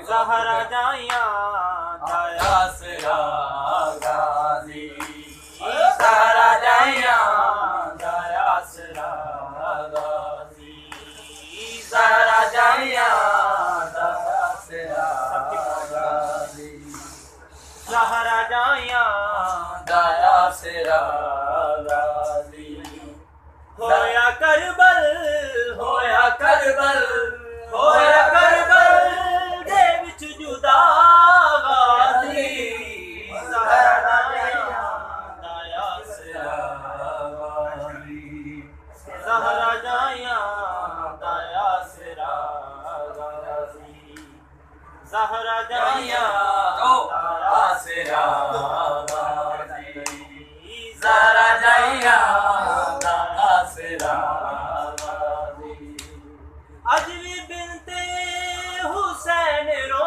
ज़हरा जाया दाया आसरा गाजी ज़हरा जाया दाया आसरा गाजी ज़हरा जाया दाया आसरा गाजी ज़हरा जाया दाया आसरा गाजी होया करबल होया करबल होया करबल दे विच जुदा गाजी ज़हरा जाया दाया आसरा ज़हरा जाया दाया आसरा गाजी ज़हरा जाया आसरा गाजी ज़हरा जाया आसरा गाजी अज भी बिनते हुसैन रो